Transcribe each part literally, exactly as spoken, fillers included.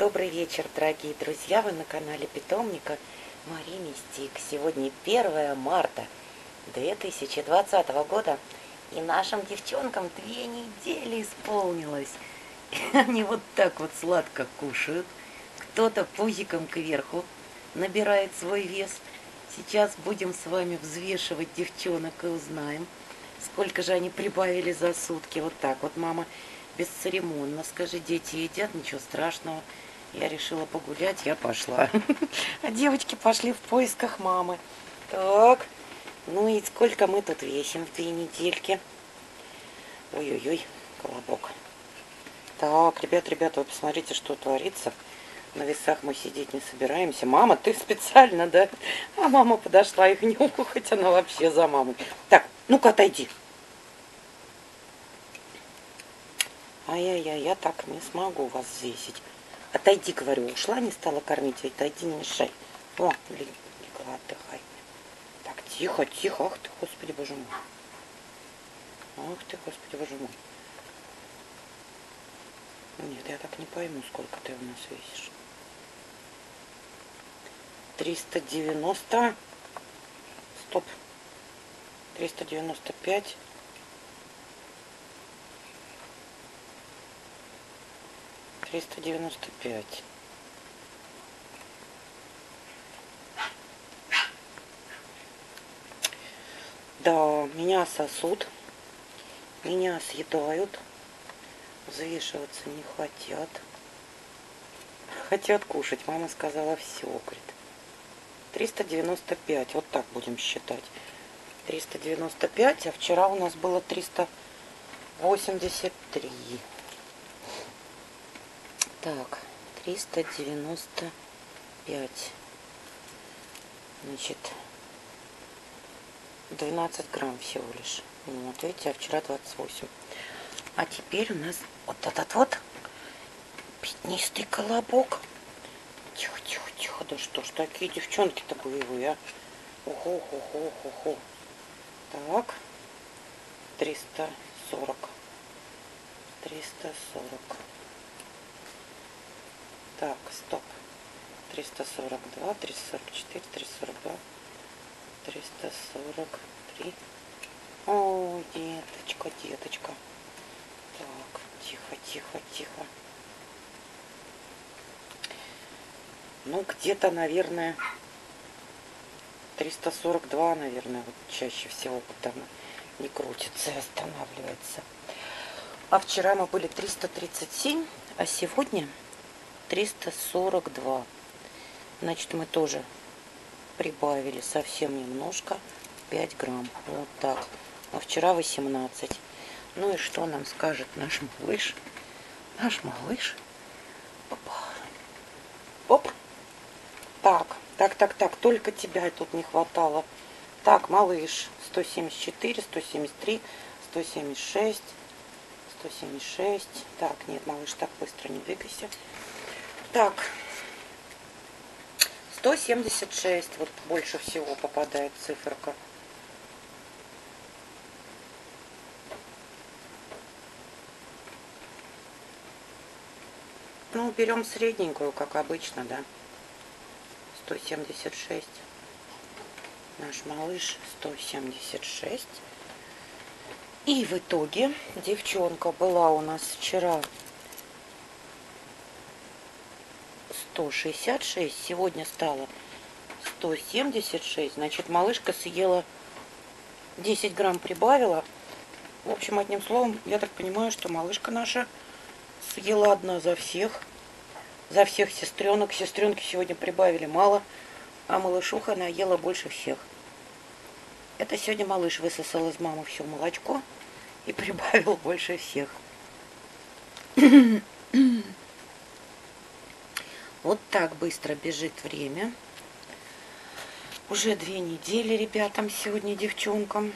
Добрый вечер, дорогие друзья! Вы на канале питомника Мари Мистик. Сегодня первое марта две тысячи двадцатого года, и нашим девчонкам две недели исполнилось. И они вот так вот сладко кушают. Кто-то пузиком кверху набирает свой вес. Сейчас будем с вами взвешивать девчонок и узнаем, сколько же они прибавили за сутки. Вот так вот мама бесцеремонно: скажи, дети едят, ничего страшного. Я решила погулять, я пошла. А девочки пошли в поисках мамы. Так, ну и сколько мы тут весим в две недельки? Ой-ой-ой, колобок. Так, ребят, ребята, вы посмотрите, что творится. На весах мы сидеть не собираемся. Мама, ты специально, да? А мама подошла их нюхать, она вообще за мамой. Так, ну-ка отойди. Ай-яй-яй, я так не смогу вас взвесить. Отойди, говорю, ушла, не стала кормить, отойди, не мешай. О, легла, отдыхай. Так, тихо, тихо, ах ты, Господи, Боже мой. Ах ты, Господи, Боже мой. Нет, я так не пойму, сколько ты у нас весишь. триста девяносто. Стоп. триста девяносто пять. триста девяносто пять. Да, меня сосут, меня съедают, взвешиваться не хотят. Хотят кушать. Мама сказала, все, говорит. триста девяносто пять, вот так будем считать. триста девяносто пять, а вчера у нас было триста восемьдесят три. Так, триста девяносто пять. Значит, двенадцать грамм всего лишь. Вот, видите, а вчера двадцать восемь. А теперь у нас вот этот вот пятнистый колобок. Тихо, тихо, тихо. Да что ж такие девчонки-то боевые, а? Ого, ого, ого. Так, триста сорок. триста сорок. Так, стоп. триста сорок два, триста сорок четыре, триста сорок два, триста сорок три. О, деточка, деточка. Так, тихо, тихо, тихо. Ну, где-то, наверное, триста сорок два, наверное, вот чаще всего, когда она не крутится и останавливается. А вчера мы были триста тридцать семь, а сегодня триста сорок два. Значит, мы тоже прибавили совсем немножко, пять грамм. Вот так. А вчера восемнадцать. Ну и что нам скажет наш малыш? Наш малыш. Опа. Оп. Так, так, так, так. Только тебя тут не хватало. Так, малыш. сто семьдесят четыре, сто семьдесят три, сто семьдесят шесть, сто семьдесят шесть. Так, нет, малыш, так быстро не двигайся. Так, сто семьдесят шесть, вот больше всего попадает циферка. Ну, берем средненькую, как обычно, да. сто семьдесят шесть. Наш малыш сто семьдесят шесть. И в итоге девчонка была у нас вчера сто шестьдесят шесть, сегодня стало сто семьдесят шесть. Значит, малышка съела десять грамм, прибавила. В общем, одним словом, я так понимаю, что малышка наша съела одна за всех. За всех сестренок. Сестренки сегодня прибавили мало, а малышуха наела больше всех. Это сегодня малыш высосал из мамы все молочко и прибавил больше всех. Вот так быстро бежит время. Уже две недели ребятам сегодня, девчонкам.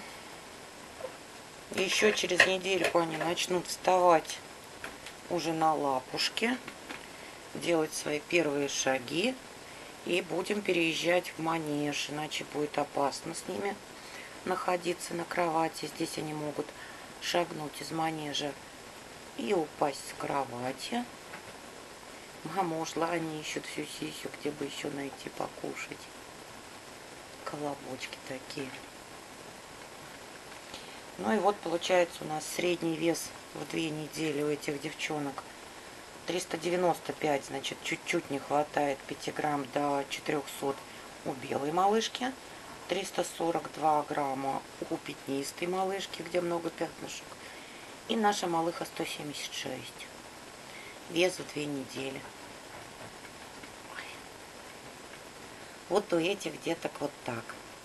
Еще через недельку они начнут вставать уже на лапушке, делать свои первые шаги. И будем переезжать в манеж, иначе будет опасно с ними находиться на кровати. Здесь они могут шагнуть из манежа и упасть с кровати. Мамушла, они ищут всю сисю, где бы еще найти покушать. Колобочки такие. Ну и вот получается у нас средний вес в две недели у этих девчонок триста девяносто пять, значит, чуть-чуть не хватает пяти грамм до четырёхсот у белой малышки, триста сорок два грамма у пятнистой малышки, где много пятнышек, и наша малыха сто семьдесят шесть. Вес в две недели. Вот у этих деток вот так.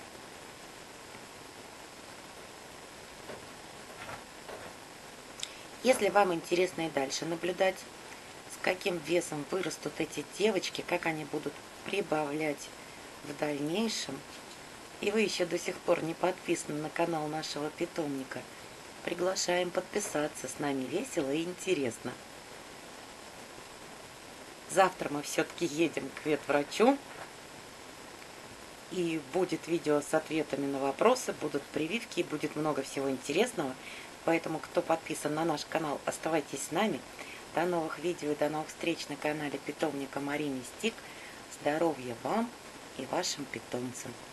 Если вам интересно и дальше наблюдать, с каким весом вырастут эти девочки, как они будут прибавлять в дальнейшем, и вы еще до сих пор не подписаны на канал нашего питомника, приглашаем подписаться, с нами весело и интересно. Завтра мы все-таки едем к ветврачу, и будет видео с ответами на вопросы, будут прививки, и будет много всего интересного. Поэтому, кто подписан на наш канал, оставайтесь с нами. До новых видео и до новых встреч на канале питомника Мари Мистик. Здоровья вам и вашим питомцам!